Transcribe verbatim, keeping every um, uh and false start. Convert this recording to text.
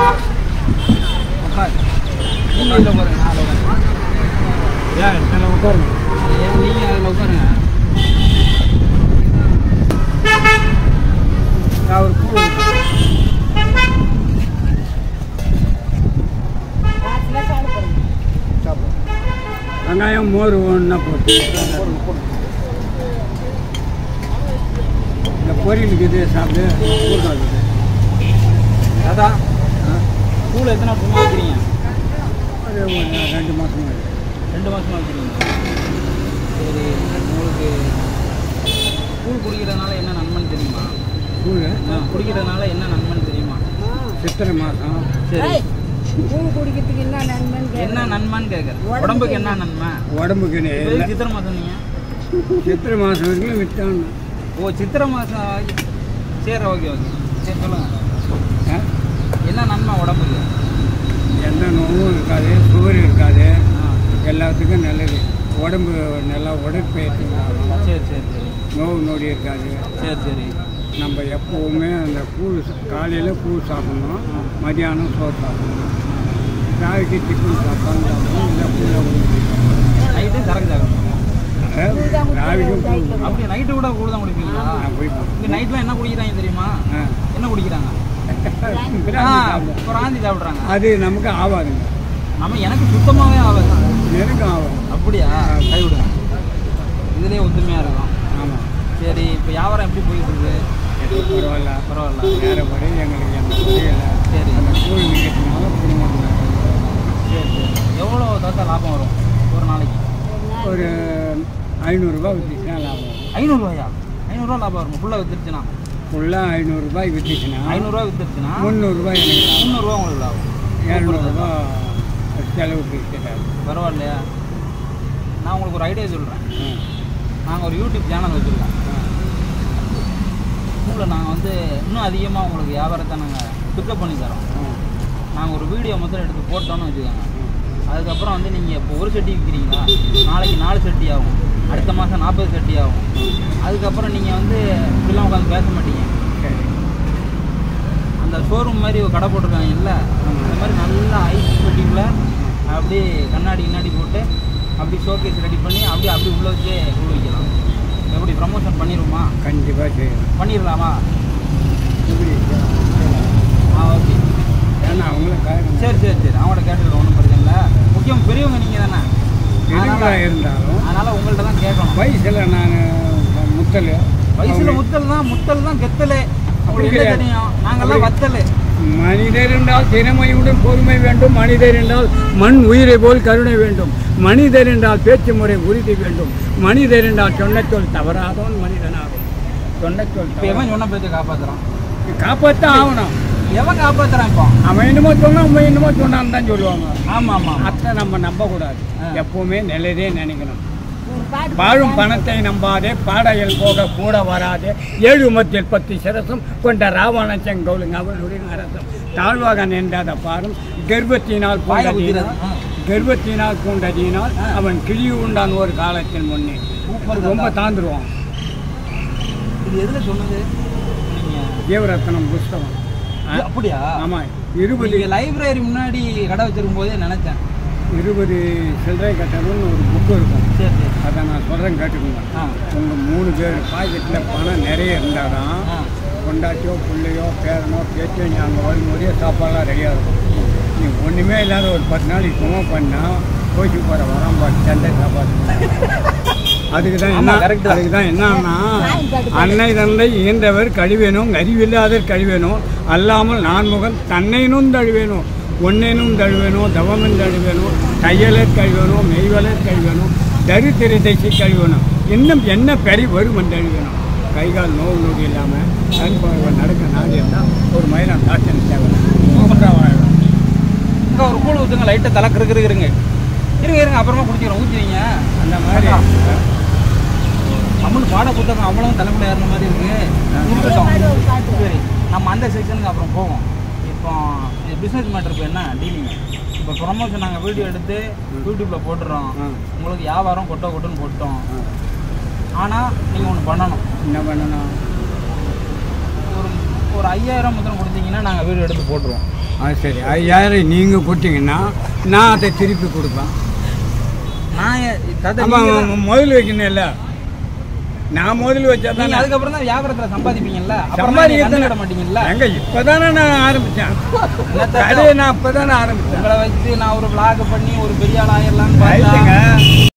நீங்கள் இதில் உட்காருங்க, நான் அதில் உட்காருங்க. ஏன் இதில் உட்காருங்க. ஏன் நீங்கள் அதில் உட்காருங்க. நான் ஒரு பூ வெங்காயம் மோர் ஒன்றா போட்டு இந்த பொரியலுக்கு இது சாப்பிட்டு ஊறுகாய் அதான் ஸ்கூல் எத்தனை வருஷமாக வைக்கிறீங்க? அது ஒரு ரெண்டு மாதம் ரெண்டு மாதமாக வைக்கிறீங்க. சரி, உங்களுக்கு கூழ் குடிக்கிறதுனால என்ன நன்மைன்னு தெரியுமா? கூழ் குடிக்கிறதுனால என்ன நன்மைன்னு தெரியுமா? சித்திரை மாதம். சரி, கூழ் குடிக்கிறதுக்கு என்ன நன்மைன்னு என்ன நன்மைன்னு கேட்குறேன். உடம்புக்கு என்ன நன்மை? உடம்புக்கு சித்திரை மாதம் நீங்கள் சித்திரை மாதம் வரைக்கும் விற்றாங்க. ஓ, சித்திரை மாதம். சரி, ஓகே ஓகே. சரி, சொல்லுங்கள். என்ன நன்மை உடம்புக்கு? எந்த நோவும் இருக்காது, சுகர் இருக்காது, எல்லாத்துக்கும் நல்லது. உடம்பு நல்லா உடற்பயிற்சி. சரி சரி சரி. நோவு நொடி இருக்காது. சரி சரி. நம்ம எப்போவுமே அந்த கூழ் காலையில் கூழ் சாப்பிட்ணும், மதியானம் சோறு சாப்பிடணும், ராவிக்கு டிஃபன் சாப்பிட்டாலும் சாப்பிடணும், இல்லை கூழ நைட்டு சரக்கு சாப்பிடணும். ராவிக்கும் கூழ். அப்படி நைட்டு கூட கூழ் தான் குடிப்பீங்களா? நான் போய்ப்போம். இங்கே நைட்லாம் என்ன குடிக்கிறாங்க தெரியுமா? என்ன குடிக்கிறாங்க? பிராந்தி சாப்பிட்றாங்க. அது நமக்கு ஆகாதுங்க. நம்ம எனக்கு சுத்தமாகவே ஆகாது. எனக்கும் ஆகாது. அப்படியா? கைவிடுங்க. இதுலேயே ஒத்துமையாக இருக்கும். ஆமாம். சரி, இப்போ வியாபாரம் எப்படி போயிட்டு இருக்கு? பரவாயில்ல பரவாயில்ல. வேறுபடி எங்களுக்கு எந்த புரியலை. சரி, அந்த கூழ் விற்கிறதுனால குடும்பம். சரி சரி. எவ்வளோ தாத்தா லாபம் வரும் ஒரு நாளைக்கு? ஒரு ஐநூறுரூபா விற்றுச்சுன்னா லாபம் வரும். ஐநூறுரூவாயா? ஐநூறுரூவா லாபம் வரும் ஃபுல்லாக விற்றுச்சுன்னா? ஃபுல்லாக ஐநூறுரூபாய் விற்றுச்சுன்னா ஐநூறுரூவா விற்றுச்சுன்னா முந்நூறுரூபா எனக்கு லாபம். முந்நூறுரூவா உங்களுக்கு லாபம். இரநூறுபா செலவுக்கு விற்றுட்டாரு. பரவாயில்லையா? நான் உங்களுக்கு ஒரு ஐடியா சொல்கிறேன். நாங்கள் ஒரு யூடியூப் சேனல் வச்சுருக்கோம். ஸ்கூலில் நாங்கள் வந்து இன்னும் அதிகமாக உங்களுக்கு வியாபாரத்தை நாங்கள் பிக்கப் பண்ணி தரோம். நாங்கள் ஒரு வீடியோ முதல்ல எடுத்து போட்டோன்னு வச்சுக்கோங்க. அதுக்கப்புறம் வந்து நீங்கள் இப்போ ஒரு செட்டி விற்கிறீங்களா, நாளைக்கு நாலு செட்டி ஆகும், அடுத்த மாதம் நாற்பது செட்டி ஆகும். அதுக்கப்புறம் நீங்கள் வந்து இப்படிலாம் உட்காந்து பேச மாட்டீங்க. அந்த ஷோரூம் மாதிரி ஒரு கடை போட்டிருக்காங்க இல்லை, அந்த மாதிரி நல்லா ஐஸ் பெட்டிக்குள்ளே அப்படியே கண்ணாடி கண்ணாடி போட்டு அப்படி ஷோகேஸ் ரெடி பண்ணி அப்படியே அப்படி உள்ளே வச்சே உள்ள வைக்கலாம். எப்படி ப்ரமோஷன் பண்ணிடுவோமா? கண்டிப்பாக செய்யணும். பண்ணிடலாமா? எப்படி? ஆ, ஓகே. ஏன்னா அவங்கள சரி சரி சரி. அவங்கள்ட்ட கேட்டுக்கலாம், ஒன்றும் பிரச்சனை இல்லை. முக்கியம் பெரியவங்க நீங்கள் தானே, எதுக்காக இருந்தாலும் அதனால் உங்கள்கிட்ட தான் கேட்கணும். வயசில் நான் முத்தல் வயசில் முத்தல் தான், முத்தல் தான் கெத்தலே. உங்களுக்கு என்ன தெரியும்? நாங்கள்லாம் வத்தல். மனிதர் என்றால் திறமையுடன் பொறுமை வேண்டும், மனிதர் என்றால் மண் உயிரை போல் கருணை வேண்டும், மனிதர் என்றால் பேச்சு முறை உறுதி வேண்டும், மனிதர் என்றால் சொன்னச்சொல் தவறாதவன் மனிதனாகும். சொன்னச்சொல் இப்போ எவன் சொன்ன பேச்சை காப்பாற்றுறான்? காப்பாற்ற ஆகணும். எவன் காப்பாற்றுறான்? இப்போ அவன் என்னமோ சொன்னான், அவன் என்னமோ சொன்னான்னு தான் சொல்லுவாங்க. ஆமாம் ஆமாம். அத்தை நம்ம நம்பக்கூடாது. எப்பவுமே நல்லதே நினைக்கணும். வாழும் பணத்தை நம்பாதே, பாடையில் போக கூட வராதே, ஏழு மத்தியில் பத்து சிரசம் கொண்ட ராவண செங்கோலுங்க அவளுடைய அரசம், தாழ்வாக நின்றாத பாரும் கர்ப்பத்தினால் பூண்டதினால் கர்ப்பத்தினால் பூண்டதினால் அவன் கிழி உண்டான் ஒரு காலத்தின் முன்னே. ரொம்ப தாந்துருவான். இது எதில் சொன்னது? தேவரத்னம் புஸ்தகம். அப்படியா? ஆமாம். இருபது லைப்ரரி முன்னாடி கடை வச்சிருக்கும் போதே நினைச்சேன். இருபது சில்லறை கட்டணும்னு ஒரு புக்கு இருக்கும். சரி சரி. அதை நான் சொல்கிறேன், கேட்டுக்கோங்க. உங்கள் மூணு பேர் பாக்கெட்டில் பணம் நிறைய இருந்தால் தான் கொண்டாட்டியோ பிள்ளையோ பேரனோ பேச்சோ நீ அங்கே வரும்போதே சாப்பாடெலாம் ரெடியாக இருக்கும். நீ ஒன்றுமே இல்லாத ஒரு பத்து நாளைக்கு சும்மா பண்ணால் கோச்சு போகிற வரான் பாட்டு சண்டை சாப்பாடு. அதுக்கு தான் என்ன அதுக்கு தான் என்னன்னா, அன்னை தந்தை இயன்றவர் கழிவேணும், அறிவில்லாதர் கழிவேணும், அல்லாமல் நான்முகன் தன்னைனும் தழுவேணும், ஒன்னேனும் தழுவேணும், தவமென் தழுவேணும், கையலர் கழுவேணும், மெய்வலர் கழுவேணும், தரித்திரத்தை கழுவேணும், இன்னும் என்ன பெரி வரும் தழுவேணும். கைகால் நோவு நோடி இல்லாமல் கண் நடக்க நாடு இருந்தால் ஒரு மயிலம் டாக்டர் தேவை. இங்கே ஒரு கூழ் ஊற்றுங்க, லைட்டாக தலை கிருக்கு இருங்க இருங்க இருங்க அப்புறமா குடிச்சிக்கிறோம், ஊற்றுவீங்க. அந்த மாதிரி நம்மளும் பாட புத்தகம் அவ்வளோ தலைமுறை ஏறின மாதிரி இருக்குது. சரி, நம்ம அந்த செக்ஷனுக்கு அப்புறம் போவோம். இப்போ பிஸ்னஸ் மேட்டருக்கு என்ன டீலிங்? இப்போ ப்ரொமோஷன் நாங்கள் வீடியோ எடுத்து யூடியூப்பில் போட்டுறோம், உங்களுக்கு வியாபாரம் கொட்டோ கொட்டுன்னு போட்டோம். ஆனால் நீங்கள் ஒன்று பண்ணணும். என்ன பண்ணணும்? ஒரு ஒரு ஐயாயிரம் முதல் கொடுத்தீங்கன்னா நாங்கள் வீடியோ எடுத்து போட்டுருவோம். அது சரி, ஐயாயிரம் நீங்கள் கொடுத்தீங்கன்னா நான் அதை திருப்பி கொடுப்பேன். நான் கதை ஆமாம், முதல் வைக்கணும் இல்லை, நான் முதல் வச்சா தான். அதுக்கப்புறம் தான் வியாபாரத்தில் சம்பாதிப்பீங்கல்ல, சம்பாதிக்க விட மாட்டீங்கல்ல. எங்க இப்போதானே நான் ஆரம்பித்தேன் கடையை, நான் இப்போ தானே ஆரம்பித்தேன். உங்களை வச்சு நான் ஒரு விளாக் பண்ணி ஒரு பெரிய ஆள் ஆயிடலான்னு ஆயிடுங்க.